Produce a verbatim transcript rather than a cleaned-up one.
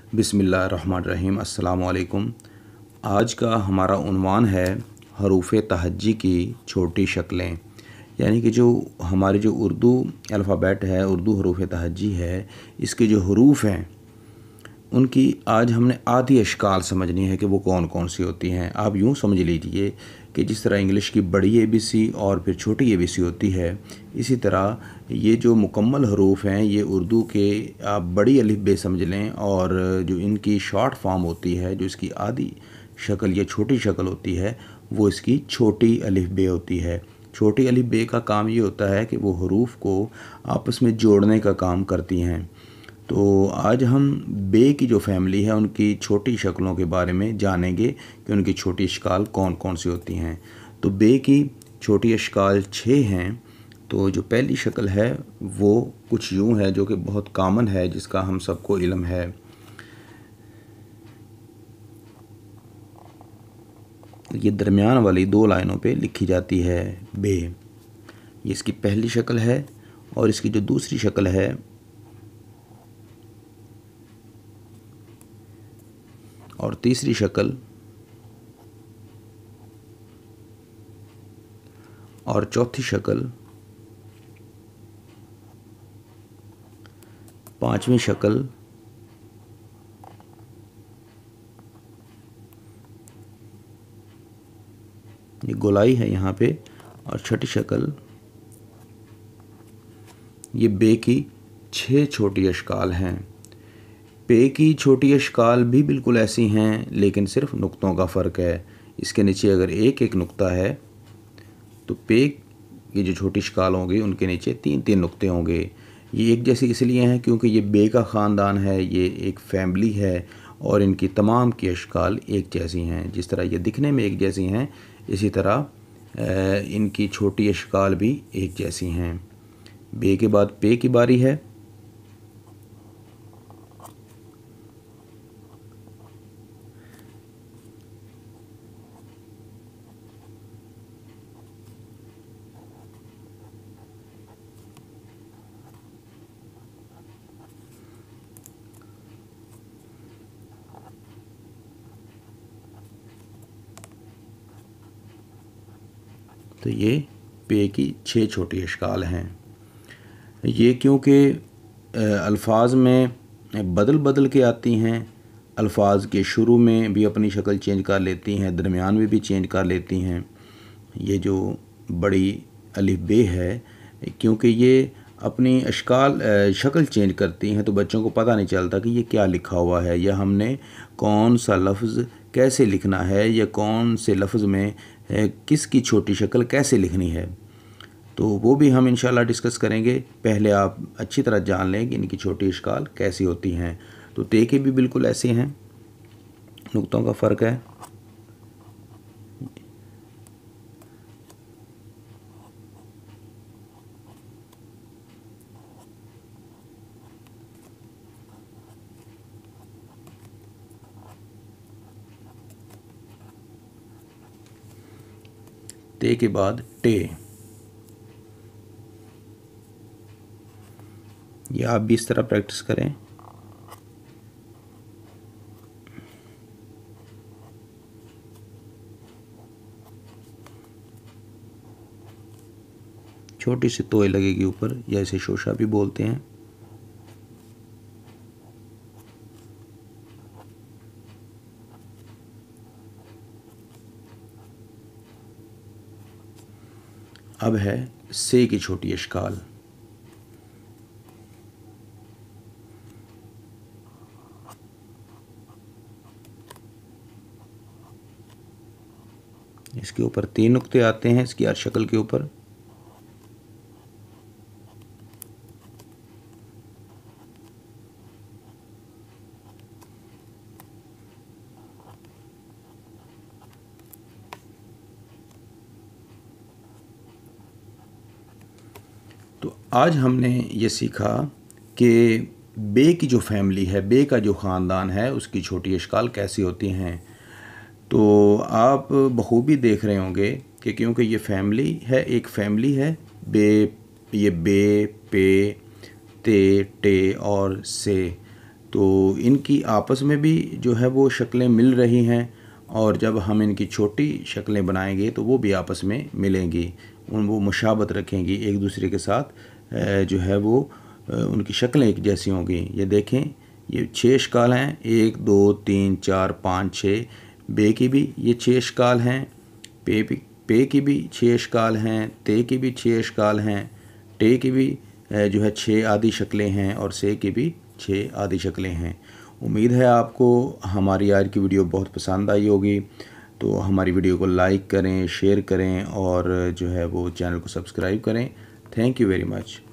बिस्मिल्लाहिर्रहमानिर्रहीम। अस्सलामु अलैकुम। आज का हमारा उन्वान है हरूफ़ तहज्जी की छोटी शक्लें। यानी कि जो हमारी जो उर्दू अल्फ़ाबेट है, उर्दू हरूफ़ तहज्जी है, इसके जो हरूफ हैं उनकी आज हमने आधी अशकाल समझनी है कि वो कौन कौन सी होती हैं। आप यूँ समझ लीजिए कि जिस तरह इंग्लिश की बड़ी ए बी सी और फिर छोटी ए बी सी होती है, इसी तरह ये जो मुकम्मल हरूफ हैं ये उर्दू के आप बड़ी अलिफ बे समझ लें, और जो इनकी शॉर्ट फॉर्म होती है, जो इसकी आधी शक्ल या छोटी शक्ल होती है, वो इसकी छोटी अलिफ बे होती है। छोटी अलिफ बे का काम ये होता है कि वो हरूफ को आपस में जोड़ने का काम करती हैं। तो आज हम बे की जो फैमिली है उनकी छोटी शक्लों के बारे में जानेंगे कि उनकी छोटी अशकाल कौन कौन सी होती हैं। तो बे की छोटी अशकाल छः हैं। तो जो पहली शक्ल है वो कुछ यूँ है, जो कि बहुत कॉमन है, जिसका हम सबको इल्म है। ये दरमियान वाली दो लाइनों पे लिखी जाती है बे। ये इसकी पहली शक्ल है। और इसकी जो दूसरी शक्ल है और तीसरी शक्ल और चौथी शक्ल, पांचवी शक्ल, ये गोलाई है यहाँ पे, और छठी शक्ल। ये बे की छः छोटी अशकाल हैं। पे की छोटी अशकाल भी बिल्कुल ऐसी हैं, लेकिन सिर्फ नुक्तों का फ़र्क है। इसके नीचे अगर एक एक नुक्ता है तो पे की जो छोटी अशकाल होंगी उनके नीचे तीन तीन नुक्ते होंगे। ये एक जैसी इसलिए हैं क्योंकि ये बे का ख़ानदान है, ये एक फैमिली है, और इनकी तमाम की अशकाल एक जैसी हैं। जिस तरह ये दिखने में एक जैसी हैं, इसी तरह इनकी छोटी अशकाल भी एक जैसी हैं। बे के बाद पे की बारी है। तो ये पे की छः छोटी अशकाल हैं। ये क्योंकि अल्फाज में बदल बदल के आती हैं, अल्फाज के शुरू में भी अपनी शक्ल चेंज कर लेती हैं, दरमियान में भी चेंज कर लेती हैं। ये जो बड़ी अलिफ बे है, क्योंकि ये अपनी अशकाल शक्ल चेंज करती हैं, तो बच्चों को पता नहीं चलता कि ये क्या लिखा हुआ है, या हमने कौन सा लफ्ज़ कैसे लिखना है, या कौन से लफ्ज़ में किसकी छोटी शक्ल कैसे लिखनी है। तो वो भी हम इंशाल्लाह डिस्कस करेंगे। पहले आप अच्छी तरह जान लें कि इनकी छोटी अशकाल कैसी होती हैं। तो ते के भी बिल्कुल ऐसे हैं, नुक्तों का फ़र्क है। ते के बाद टे। ये आप भी इस तरह प्रैक्टिस करें। छोटी सी तोय लगेगी ऊपर, या इसे शोशा भी बोलते हैं। अब है से की छोटी अशकाल। इसके ऊपर तीन नुक्ते आते हैं, इसकी हर शक्ल के ऊपर। तो आज हमने ये सीखा कि बे की जो फैमिली है, बे का जो ख़ानदान है, उसकी छोटी अशकाल कैसी होती हैं। तो आप बखूबी देख रहे होंगे कि क्योंकि ये फैमिली है, एक फैमिली है बे, ये बे, पे, ते, टे और से। तो इनकी आपस में भी जो है वो शक्लें मिल रही हैं, और जब हम इनकी छोटी शक्लें बनाएंगे तो वो भी आपस में मिलेंगी, उन वो मुशाबत रखेंगी एक दूसरे के साथ, जो है वो उनकी शक्लें एक जैसी होंगी। ये देखें, ये छः शकाल हैं, एक दो तीन चार पाँच छः। बे की भी ये छः शकाल हैं, पे पे की भी छः शकाल हैं, ते की भी छः शकाल हैं, टे की भी जो है छः आदि शक्लें हैं, और से की भी छः आदि शक्लें हैं। उम्मीद है आपको हमारी आज की वीडियो बहुत पसंद आई होगी। तो हमारी वीडियो को लाइक करें, शेयर करें, और जो है वो चैनल को सब्सक्राइब करें। Thank you very much.